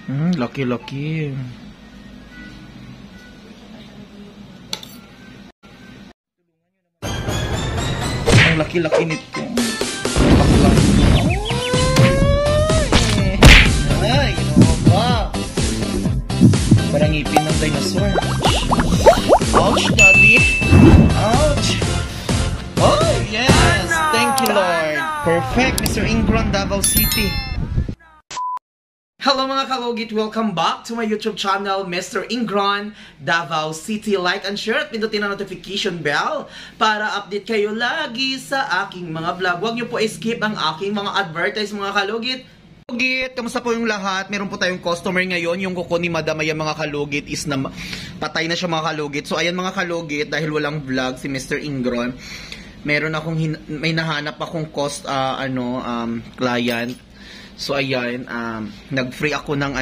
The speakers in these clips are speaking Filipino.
Laki-laki. Ang laki-laki nito. Ay, ba? Parang ngipin ng dinosaur. Ouch, daddy. Ouch. Oh, yes. Thank you, Lord. Perfect, Mr. Ingron, Davao City. Hello mga kalugit! Welcome back to my YouTube channel, Mr. Ingron, Davao City. Like and share at pindutin ang notification bell para update kayo lagi sa aking mga vlog. Huwag niyo po skip ang aking mga advertise mga kalugit. Kalugit, kamusta po yung lahat? Meron po tayong customer ngayon. Yung kuko ni Madam, ayan mga kalugit, is na patay na siya mga kalugit. So ayan mga kalugit, dahil walang vlog si Mr. Ingron, meron akong may nahanap akong client. So ayan, nag-free ako ng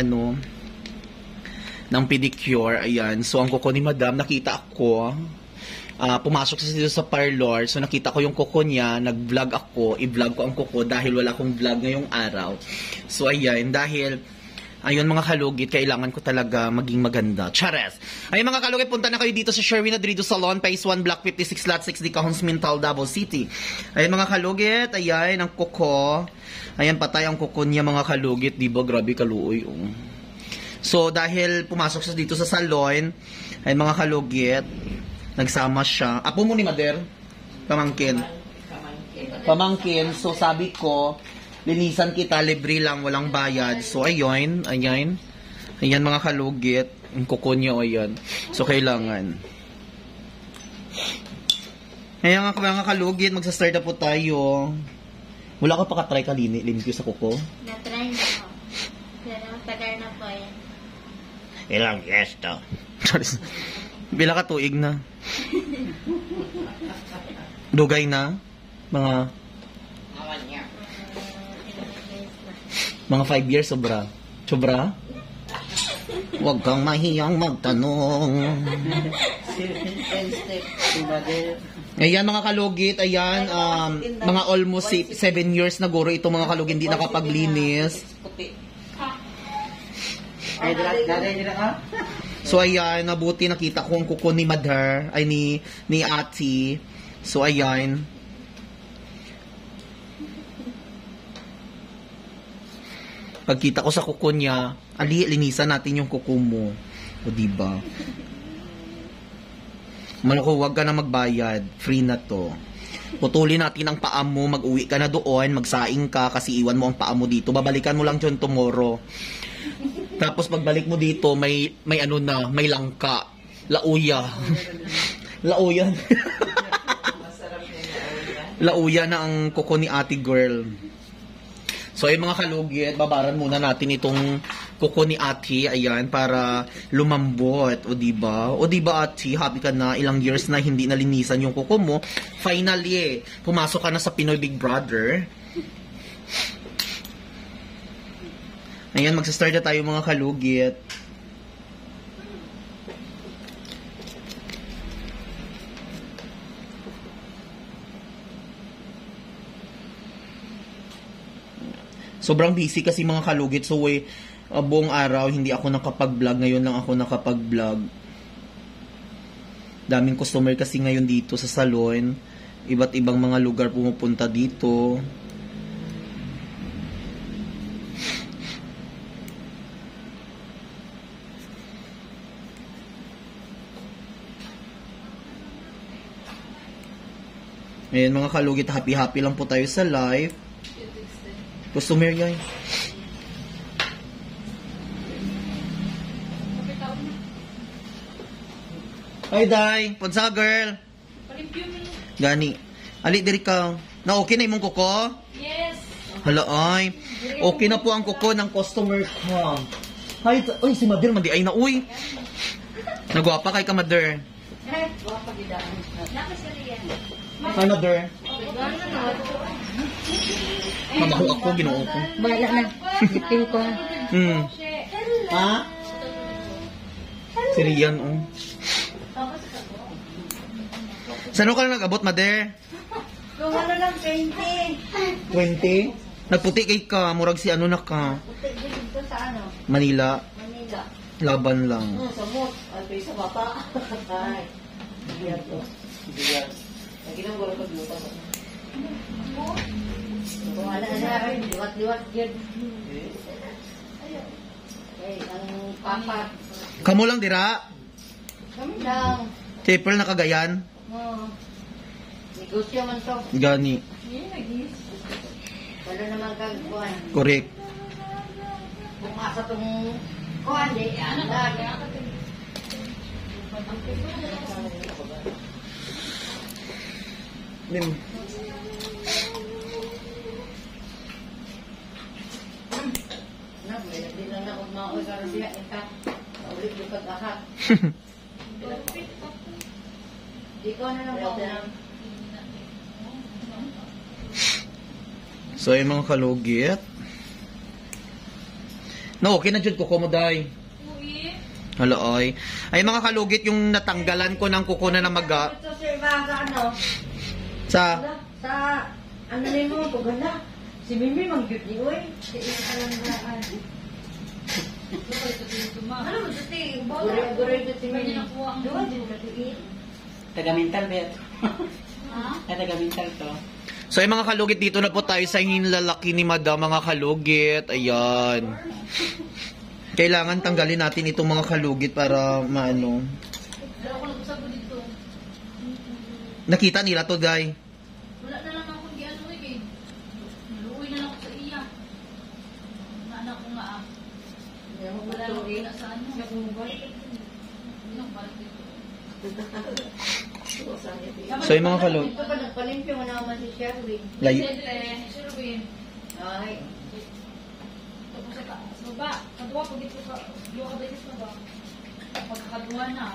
ng pedicure, ayan. So ang kuko ni Madam, nakita ako, pumasok siya dito sa parlor. So nakita ko yung kuko niya, nag-vlog ako, i-vlog ko ang kuko dahil wala akong vlog ngayong araw. So ayan, dahil ayun mga kalugit, kailangan ko talaga maging maganda. Chares! Ayun mga kalugit, punta na kayo dito sa Sherwin Adrido Salon, Phase 1, Block 56, Lot 6, Dicahons, Mintal, Davao City. Ayun mga kalugit, ayan ang kuko. Ayan, patay ang kuko niya mga kalugit, diba? Grabe kaluoy. So, dahil pumasok siya dito sa salon, ayun mga kalugit, nagsama siya. Apo mo ni Mader? Pamangkin. Pamangkin. So, sabi ko, linisan kita, libre lang, walang bayad. So, ayun, ayan. Ayan mga kalugit, ang kuko niya, ayan. So, kailangan. Ayan mga kalugit, magsa-start na po tayo. Wala ka pa ka-try ka linis ko sa kuko? Na-try na ako. Pero tagal na po yan. Ilang yes to. Bila ka tuig na. Dugay na? Mga 5 years sobra. Sobra? Huwag kang mahiyang magtanong. Ayan mga kalugit, ayan, mga almost 7 years na guro itong mga kalugit hindi nakapaglinis. So ayan, nabuti nakita ko ang kuko ni Mother, ay ni Ate. So ayan. Pagkita ko sa kuko niya, linisan natin yung kuko mo. O diba? Malako, huwag ka na magbayad. Free na to. Putulin natin ang paa mo, mag-uwi ka na doon, magsaing ka kasi iwan mo ang paa mo dito. Babalikan mo lang dyan tomorrow. Tapos pagbalik mo dito, may may langka. Lauya. Lauya. Lauya na ang kuko ni Ate Girl. So ay mga kalugit, babaran muna natin itong kuko ni Ate, ayan, para lumambot, o diba? O diba Ate, happy ka na, ilang years na hindi nalinisan yung kuko mo. Finally, pumasok ka na sa Pinoy Big Brother. Ayan, magsa-start na tayo mga kalugit. Sobrang busy kasi mga kalugit. So, buong araw, hindi ako nakapag-vlog. Ngayon lang ako nakapag-vlog. Daming customer kasi ngayon dito sa salon. Iba't ibang mga lugar pumupunta dito. Ayan mga kalugit, happy-happy lang po tayo sa live. Customer yan. Hi, Day. Punsa, girl. Gani. Ali, diri ka. Na okay na imong kuko? Yes. Hala, ay. Okay na po ang kuko ng customer ko. Hi, uy, si Mother, mandi ay na, uy. Nagwapa kay ka, Mother. Wapa gidaan. Nakasaliyan. Hi, Mother. Mamaho ako, ginoo ko. Bala na. Dipin ko. Ha? Si Rian, oh. Saan ka na nag-abot, Mother? Kung ano lang, 20. 20? Nagputi kay ka, murag si ano na ka. Puti dito sa sa ano? Manila, Manila. laban lang. Samot. Alpay sa bata. Ay. Biyag to. Biyag. Naginang gulong ko dito. Kung ala-ala rin, liwat-liwat yun. Okay, ang papa. Kamo lang dira. Kami lang. Si April na Cagayan. Negosyo man to. Gani. Wala naman kagkuhan. Correct. Kung asa tong kuhan, di. Ano ba? Lim. Di lang ako mauwi ka rin siya. Ulit yung pag-ahat. Di ko na lang ako. So, yung mga kalugit. No, okay na dyan kuko mo, day. Hala, ay. Ay, mga kalugit, yung natanggalan ko ng kuko na namaga. Ito sa iba sa ano? Sa, Sa ano na mo, paganda. Si Mimi mag-good ni Uy. Si Ina ka lang daan. Ano mo ito? Gure-gure ito si Mimi. Doon din ka tiin. Taga-mental, Bet. Taga-mental to. so, yung mga kalugit, dito na po tayo sa hinlalaki ni Madam, mga kalugit. Ayan. Kailangan tanggalin natin itong mga kalugit para maano. Nakita nila to, day. Wala na lang akong giano eh. Naluoy na lang ako sa iya. Naanak ko nga ah. Wala lang ako na sa ano. Hindi na balik dito. So, yung mga kalugit. Ito pa, nagpalimpyo mo naman si Sherwin. Layo. Sherwin. Ay. Tapos sa baba. Kadua pag ito ka. Yung kabitis na ba? Pagkakadua na.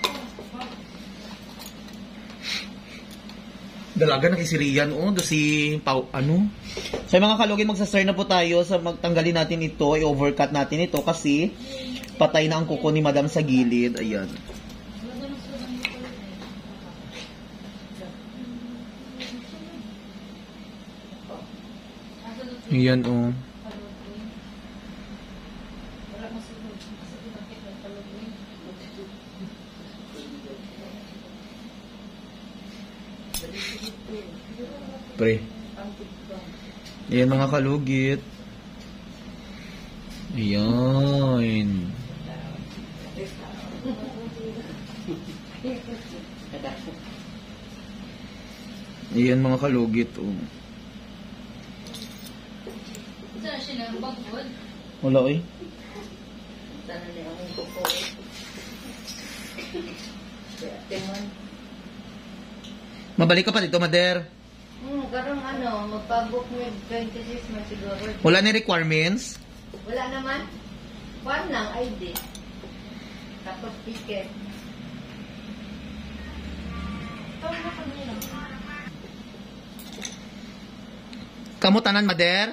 Dalaga na kay si Rian, do si Pau, ano? So, yung mga kalugit, magsasar na po tayo sa magtanggalin natin ito, i-overcut natin ito kasi patay na ang kuko ni Madam sa gilid. Ayan. Ayan, oh. Pre. Ayan mga kalugit. Ayan. Ayan mga kalugit. Oh. Saan siya na bagod? Wala eh. Sana niya ang kuko. Tingnan. Mabalik ka pa dito, Mader. Karong ano, magpabook med 26 man siguro. Wala na requirements. Wala naman. Kuan lang, ID. Tapos ticket. Kamu tanan, Mader?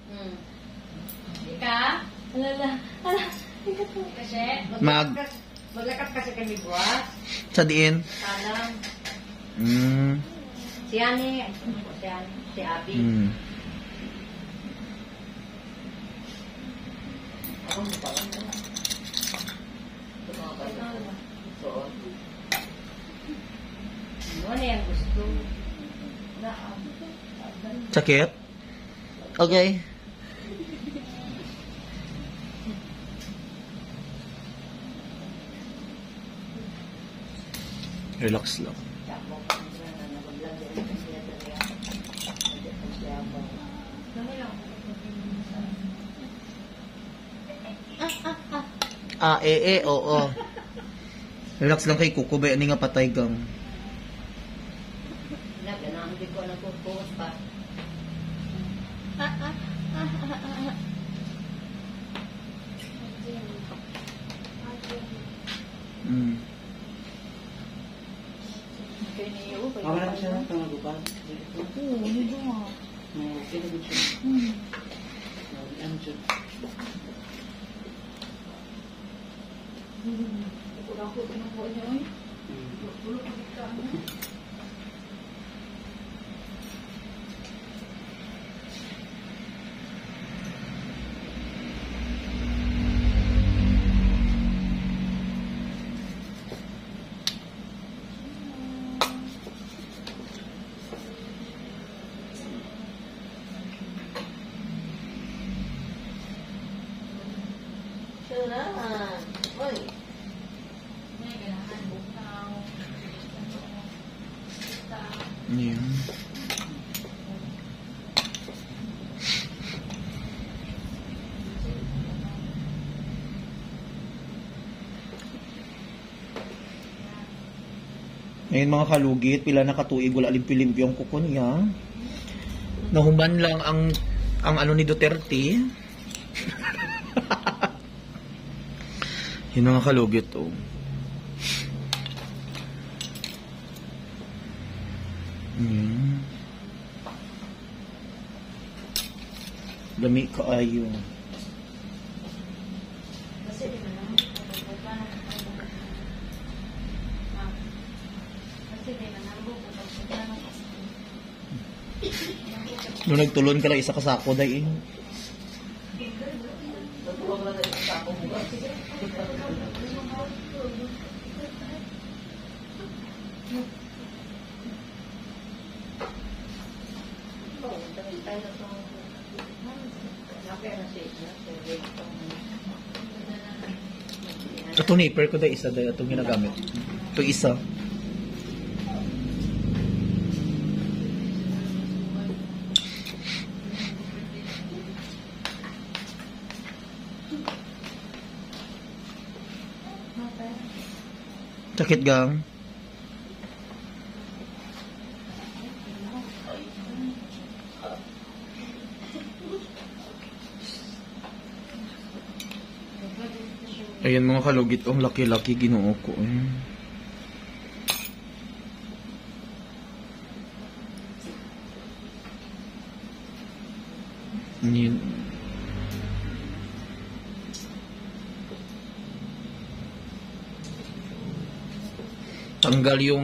Ika? Alala. Kasi? Maglakat kasi kami buwas. Sa diin? Talang. Si Ani, si Abi. Ako mo pa lang. Ano na yung gusto? Sakit? Okay. Relax lang. Oo. Relax lang kay Kuko, ba nga patay gang. Hindi ko nagpo-post pa. Wala siya ng pangagupan. Oo, hindi nga. Okay na siya. Ano siya? Ako pinukuha niya eh. Tulog ko dito ano. Tulahan. Uy. May ganahan, bukaw. Ayan. Ngayon mga kalugit, pila na katuig wala limpi-limpi ang kuko niya. Nahuman lang ang ano ni Duterte. Yun mga kalugit oh. Lami kaayo. Kasi di ba naman, kasi di ba naman, Nung nagtulon ka lang isa kasako day eh. Tutulong lang sa sako mo. Ito nipper ko day isa day itong ginagamit. Ito isa. Sakit gang. Ayan mga kalugit, ang laki-laki ginoo ko. Ayan. Tanggal yung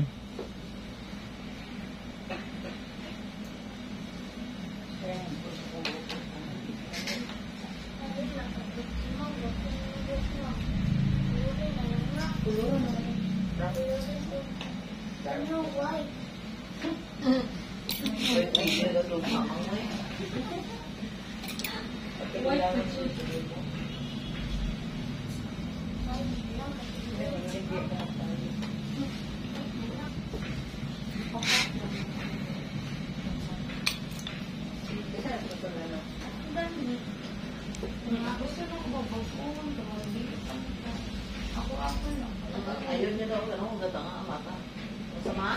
Ayun niya daw, ano, gata nga, mata. Masama?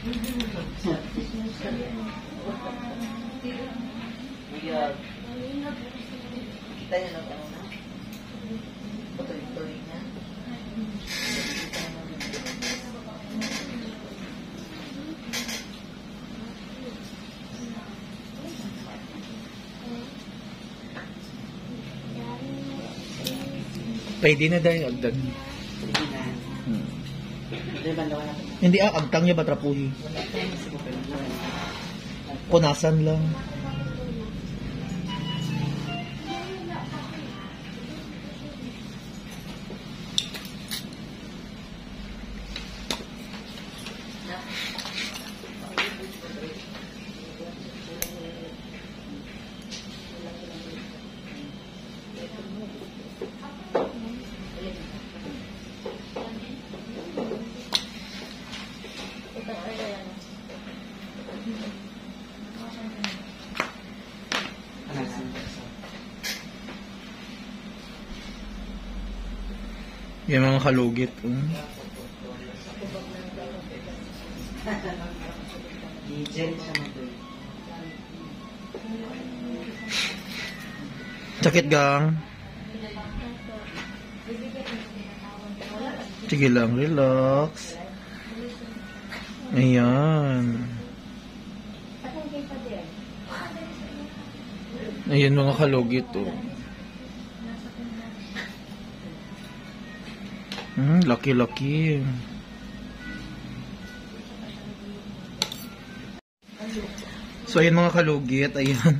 Miguel. Kita niya na ano na? Tuloy-tuloy niya. pwede na dahil agdag. Sige na. Hindi ba naman natin? Hindi agtang niya ba trapuhi? Wala tayo siguro naman. Punasan lang. Yung mga kalugit. Gel siya mo to. Sakit gang. Sige lang, relax. Ayan. Ayan mga kalugit oh. Laki-laki. So ayan mga kalugit, ayan.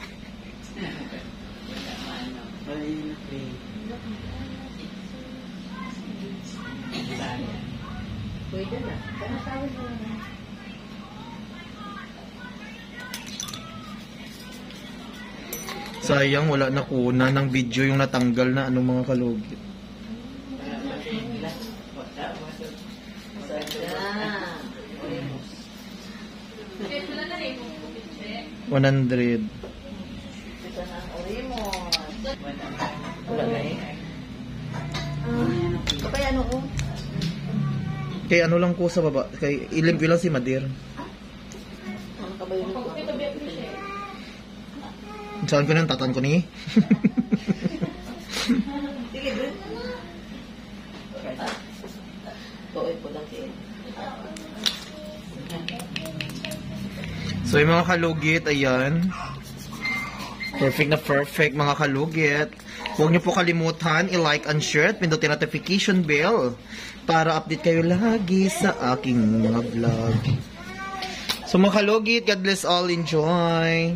Pwede na. Kanasawin mo na. So Sayang, wala na kuna ng video yung natanggal na anong mga kalugit. Kaya wala na rin kung kumit. 100. Ito na ang Oremus. Wala na eh. Kaya ano ko? Kay ano lang ko sa baba, kay ilim ko lang si Madir. Ano ka ba yun? Saan ko nang tatan ko ni? Sige, dun. Tuoy po lang kayo. So yung mga kalugit, ayan. Perfect na perfect mga kalugit. Huwag niyo po kalimutan i-like and share at pindutin notification bell para update kayo lagi sa aking mga vlog. So mga kalugit, God bless all, enjoy!